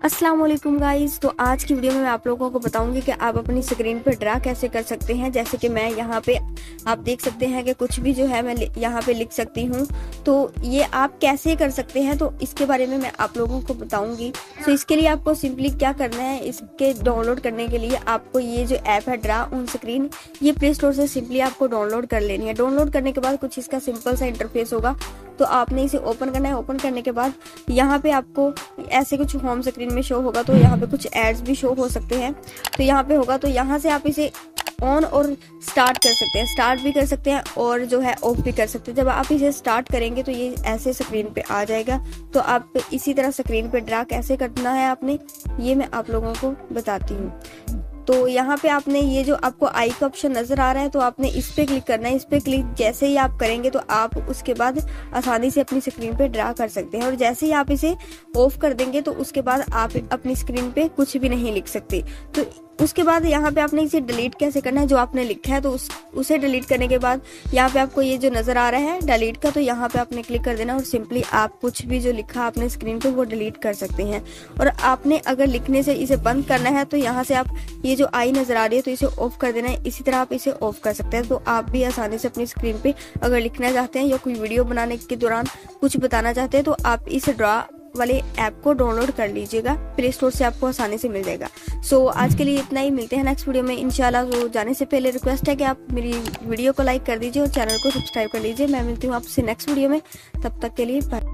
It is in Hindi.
अस्सलाम वालेकुम गाइस। तो आज की वीडियो में मैं आप लोगों को बताऊंगी कि आप अपनी स्क्रीन पर ड्रा कैसे कर सकते हैं। जैसे कि मैं यहाँ पे आप देख सकते हैं कि कुछ भी जो है मैं यहाँ पे लिख सकती हूँ। तो ये आप कैसे कर सकते हैं तो इसके बारे में मैं आप लोगों को बताऊंगी। तो इसके लिए आपको सिंपली क्या करना है, इसके डाउनलोड करने के लिए आपको ये जो ऐप है ड्रा ऑन स्क्रीन, ये प्ले स्टोर से सिंपली आपको डाउनलोड कर लेनी है। डाउनलोड करने के बाद कुछ इसका सिंपल सा इंटरफेस होगा, तो आपने इसे ओपन करना है। ओपन करने के बाद यहाँ पे आपको ऐसे कुछ होम स्क्रीन में शो होगा, तो यहाँ पे कुछ एड्स भी शो हो सकते हैं। तो यहाँ पे होगा, तो यहाँ से आप इसे ऑन और स्टार्ट कर सकते हैं, स्टार्ट भी कर सकते हैं और जो है ऑफ भी कर सकते हैं। जब आप इसे स्टार्ट करेंगे तो ये ऐसे स्क्रीन पे आ जाएगा। तो आप इसी तरह स्क्रीन पे ड्रा कैसे करना है आपने, ये मैं आप लोगों को बताती हूँ। तो यहाँ पे आपने ये जो आपको आई का ऑप्शन नजर आ रहा है, तो आपने इस पे क्लिक करना है। इस पे क्लिक जैसे ही आप करेंगे तो आप उसके बाद आसानी से अपनी स्क्रीन पे ड्रा कर सकते हैं। और जैसे ही आप इसे ऑफ कर देंगे तो उसके बाद आप अपनी स्क्रीन पे कुछ भी नहीं लिख सकते। तो उसके बाद यहाँ पे आपने इसे डिलीट कैसे करना है, जो आपने लिखा है तो उसे डिलीट करने के बाद यहाँ पे आपको ये जो नजर आ रहा है डिलीट का, तो यहाँ पे आपने क्लिक कर देना और सिंपली आप कुछ भी जो लिखा आपने स्क्रीन पे वो डिलीट कर सकते हैं। और आपने अगर लिखने से इसे बंद करना है तो यहाँ से आप ये जो आई नजर आ रही है तो इसे ऑफ कर देना है। इसी तरह आप इसे ऑफ कर सकते हैं। तो आप भी आसानी से अपनी स्क्रीन पे अगर लिखना चाहते हैं या कोई वीडियो बनाने के दौरान कुछ बताना चाहते हैं तो आप इस ड्रा वाले ऐप को डाउनलोड कर लीजिएगा, प्ले स्टोर से आपको आसानी से मिल जाएगा। सो आज के लिए इतना ही, मिलते हैं नेक्स्ट वीडियो में इंशाल्लाह। तो जाने से पहले रिक्वेस्ट है कि आप मेरी वीडियो को लाइक कर दीजिए और चैनल को सब्सक्राइब कर लीजिए। मैं मिलती हूँ आपसे नेक्स्ट वीडियो में, तब तक के लिए बाय।